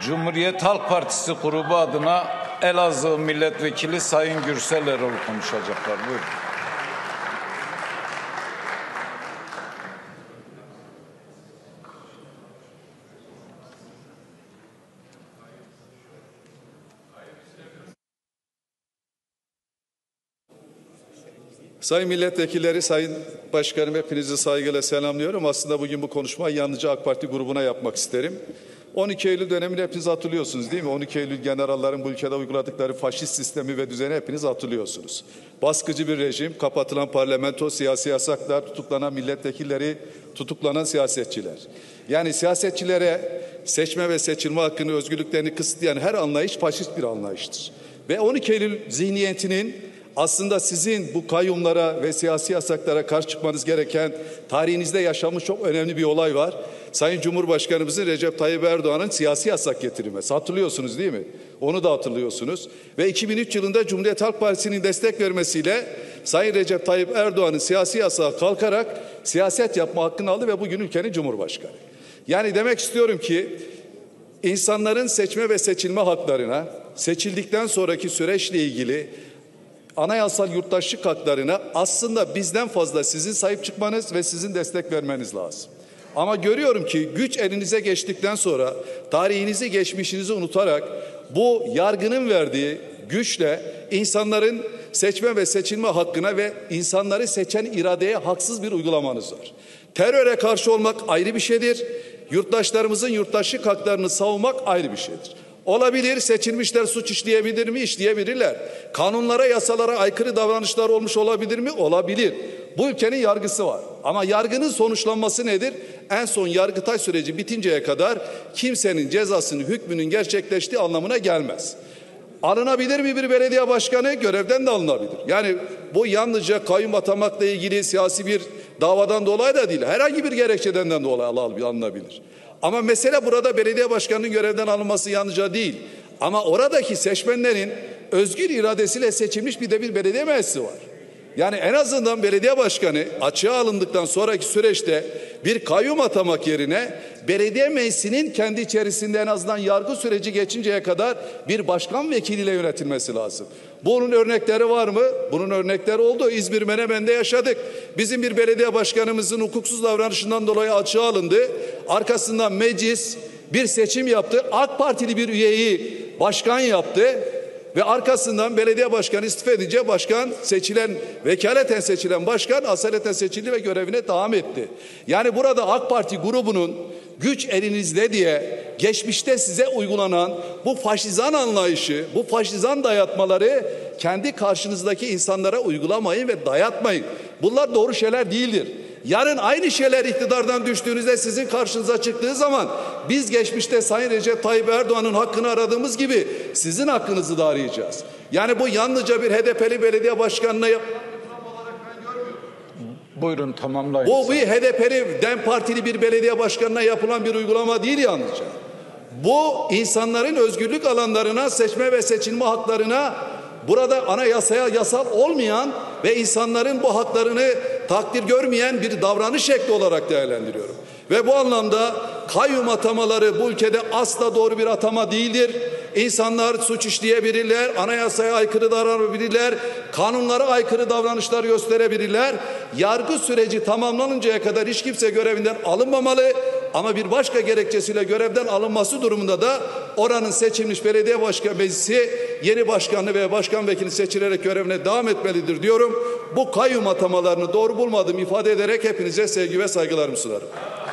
Cumhuriyet Halk Partisi grubu adına Elazığ Milletvekili Sayın Gürsel Erol konuşacaklar. Buyurun. Sayın milletvekilleri, sayın başkanım, hepinizi saygıyla selamlıyorum. Aslında bugün bu konuşmayı yalnızca AK Parti grubuna yapmak isterim. 12 Eylül dönemini hepiniz hatırlıyorsunuz değil mi? 12 Eylül generallerin bu ülkede uyguladıkları faşist sistemi ve düzeni hepiniz hatırlıyorsunuz. Baskıcı bir rejim, kapatılan parlamento, siyasi yasaklar, tutuklanan milletvekilleri, tutuklanan siyasetçiler. Yani siyasetçilere seçme ve seçilme hakkını, özgürlüklerini kısıtlayan her anlayış faşist bir anlayıştır. Ve 12 Eylül zihniyetinin aslında sizin bu kayyumlara ve siyasi yasaklara karşı çıkmanız gereken, tarihinizde yaşanmış çok önemli bir olay var. Sayın Cumhurbaşkanımızın Recep Tayyip Erdoğan'ın siyasi yasak getirilmesi. Hatırlıyorsunuz değil mi? Onu da hatırlıyorsunuz. Ve 2003 yılında Cumhuriyet Halk Partisi'nin destek vermesiyle Sayın Recep Tayyip Erdoğan'ın siyasi yasağı kalkarak siyaset yapma hakkını aldı ve bugün ülkenin Cumhurbaşkanı. Yani demek istiyorum ki insanların seçme ve seçilme haklarına, seçildikten sonraki süreçle ilgili anayasal yurttaşlık haklarına aslında bizden fazla sizin sahip çıkmanız ve sizin destek vermeniz lazım. Ama görüyorum ki güç elinize geçtikten sonra tarihinizi, geçmişinizi unutarak bu yargının verdiği güçle insanların seçme ve seçilme hakkına ve insanları seçen iradeye haksız bir uygulamanız var. Teröre karşı olmak ayrı bir şeydir. Yurttaşlarımızın yurttaşlık haklarını savunmak ayrı bir şeydir. Olabilir, seçilmişler suç işleyebilir mi? İşleyebilirler. Kanunlara, yasalara aykırı davranışlar olmuş olabilir mi? Olabilir. Bu ülkenin yargısı var. Ama yargının sonuçlanması nedir? En son Yargıtay süreci bitinceye kadar kimsenin cezasının, hükmünün gerçekleştiği anlamına gelmez. Alınabilir mi bir belediye başkanı? Görevden de alınabilir. Yani bu yalnızca kayyum atamakla ilgili siyasi bir davadan dolayı da değil. Herhangi bir gerekçeden de dolayı alınabilir. Ama mesele burada belediye başkanının görevden alınması yalnızca değil. Ama oradaki seçmenlerin özgür iradesiyle seçilmiş bir de bir belediye meclisi var. Yani en azından belediye başkanı açığa alındıktan sonraki süreçte bir kayyum atamak yerine belediye meclisinin kendi içerisinde en azından yargı süreci geçinceye kadar bir başkan vekiliyle yönetilmesi lazım. Bunun örnekleri var mı? Bunun örnekleri oldu. İzmir Menemen'de yaşadık. Bizim bir belediye başkanımızın hukuksuz davranışından dolayı açığa alındı. Arkasından meclis bir seçim yaptı. AK Partili bir üyeyi başkan yaptı. Ve arkasından belediye başkanı istifa edince başkan seçilen, vekaleten seçilen başkan asaleten seçildi ve görevine devam etti. Yani burada AK Parti grubunun güç elinizde diye geçmişte size uygulanan bu faşizan anlayışı, bu faşizan dayatmaları kendi karşınızdaki insanlara uygulamayın ve dayatmayın. Bunlar doğru şeyler değildir. Yarın aynı şeyler iktidardan düştüğünüzde sizin karşınıza çıktığı zaman biz geçmişte Sayın Recep Tayyip Erdoğan'ın hakkını aradığımız gibi sizin hakkınızı da arayacağız. Yani bu yalnızca bir HDP'li belediye başkanına Buyurun tamamlayın. Bu bir HDP'li DEM Partili bir belediye başkanına yapılan bir uygulama değil yalnızca. Bu insanların özgürlük alanlarına, seçme ve seçilme haklarına, burada anayasaya yasal olmayan ve insanların bu haklarını takdir görmeyen bir davranış şekli olarak değerlendiriyorum. Ve bu anlamda kayyum atamaları bu ülkede asla doğru bir atama değildir. İnsanlar suç işleyebilirler, anayasaya aykırı davranabilirler, kanunlara aykırı davranışlar gösterebilirler. Yargı süreci tamamlanıncaya kadar hiç kimse görevinden alınmamalı. Ama bir başka gerekçesiyle görevden alınması durumunda da oranın seçilmiş belediye başkan meclisi yeni başkanı ve başkan vekili seçilerek görevine devam etmelidir diyorum. Bu kayyum atamalarını doğru bulmadığımı ifade ederek hepinize sevgi ve saygılarımı sunarım.